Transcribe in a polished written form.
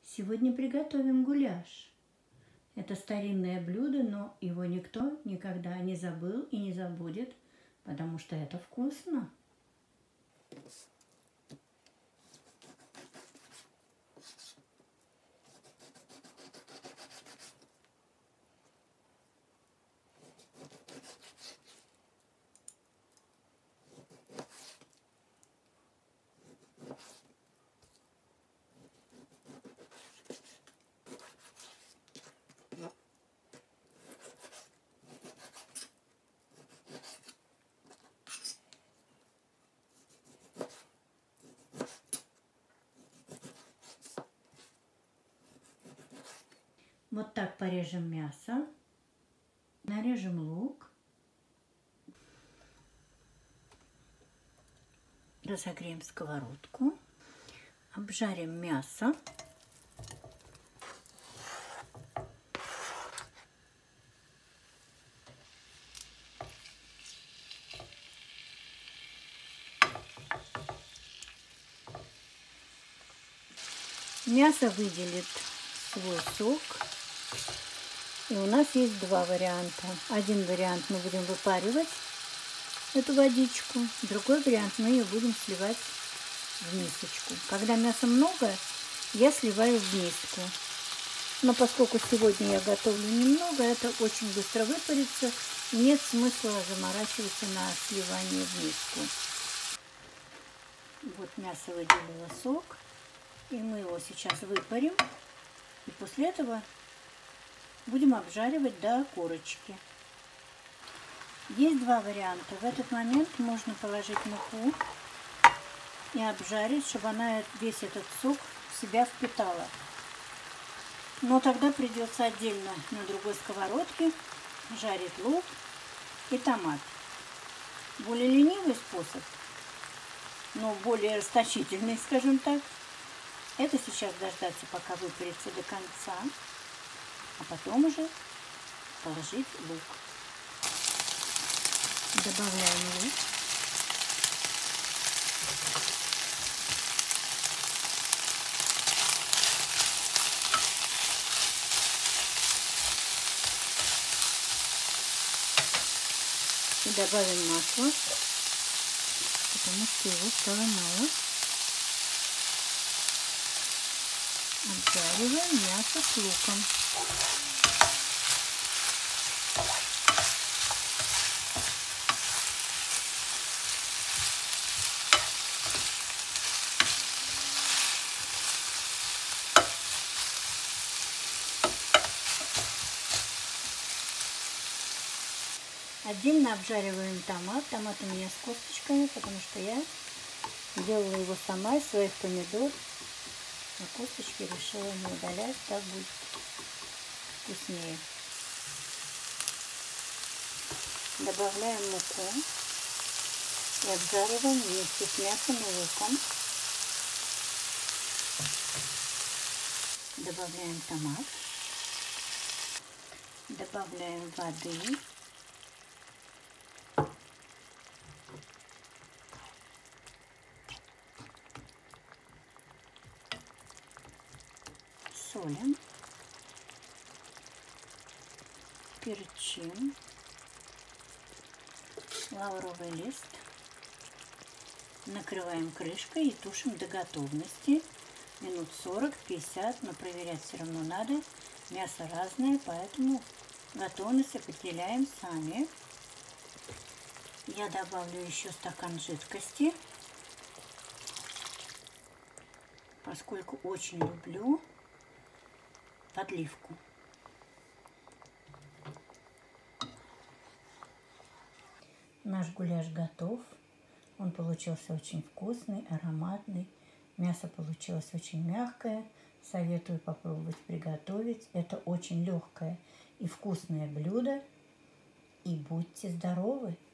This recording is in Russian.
Сегодня приготовим гуляш. Это старинное блюдо, но его никто никогда не забыл и не забудет, потому что это вкусно. Вот так порежем мясо, нарежем лук, разогреем сковородку, обжарим мясо. Мясо выделит свой сок. И у нас есть два варианта. Один вариант мы будем выпаривать эту водичку, другой вариант мы ее будем сливать в мисочку. Когда мяса много, я сливаю в миску. Но поскольку сегодня я готовлю немного, это очень быстро выпарится. Нет смысла заморачиваться на сливание в миску. Вот мясо выделило сок. И мы его сейчас выпарим. И после этого будем обжаривать до корочки. Есть два варианта. В этот момент можно положить муку и обжарить, чтобы она весь этот сок в себя впитала. Но тогда придется отдельно на другой сковородке жарить лук и томат. Более ленивый способ, но более расточительный, скажем так. Это сейчас дождаться, пока выпарится до конца, а потом уже положить лук. Добавляем лук. И добавим масло, потому что его стало мало. Обжариваем мясо с луком. Отдельно обжариваем томат. Томат у меня с косточками, потому что я делала его сама из своих помидор. А косточки решила не удалять, так будет вкуснее. Добавляем муку и обжариваем вместе с мясом и луком. Добавляем томат. Добавляем воды. Солим, перчим, лавровый лист, накрываем крышкой и тушим до готовности минут 40-50, но проверять все равно надо. Мясо разное, поэтому готовность определяем сами. Я добавлю еще стакан жидкости, поскольку очень люблю подливку. Наш гуляш готов. Он получился очень вкусный, ароматный. Мясо получилось очень мягкое. Советую попробовать приготовить. Это очень легкое и вкусное блюдо. И будьте здоровы!